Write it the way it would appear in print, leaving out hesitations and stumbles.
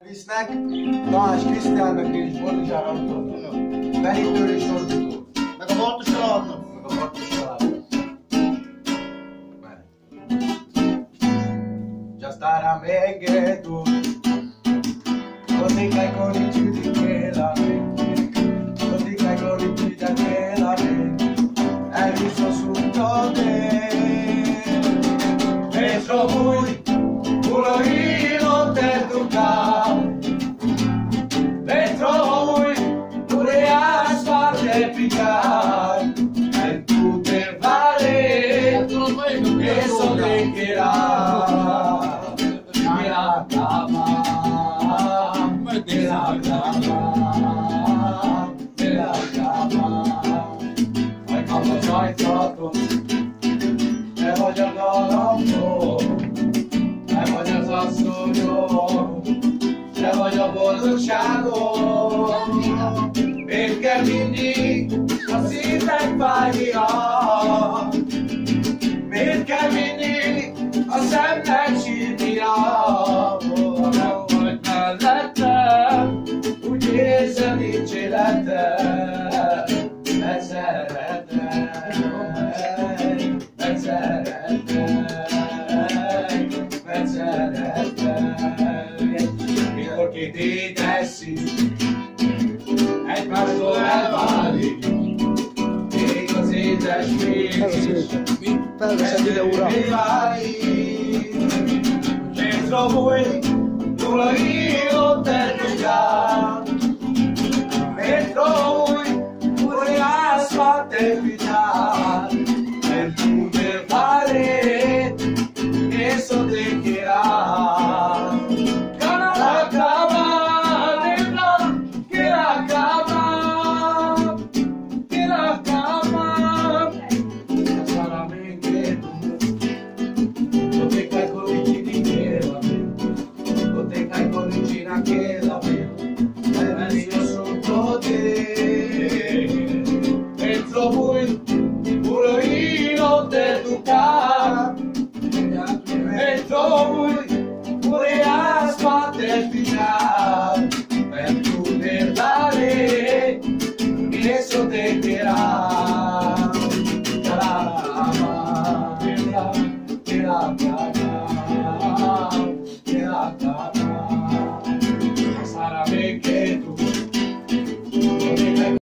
Visznek, Tamás Krisztiánnak és Boldizsár Antonnak. Benitől és Norbitól. Meg a Bartos családnak. Meg a Bartos családnak. Già starà meglio tu. Così che con i cibi che la mente. Così che con i cibi che la mente. Hai visto subito te. Dentro voi, uno io te toccavo. Dentro voi, pure asfalto e picare. E tu te vale, che so te che era. La cama, la cama, la cama. Hai come c'hai fatto, e voglio dormire, e voglio sassognare, e voglio bolliciato, perché quindi così stai pagando, perché quindi ho sempre ci dirò, non vuoi parlare, uccisa di celata, perché ti dessi e parto al vali e così ti spingi e vai dentro voi non la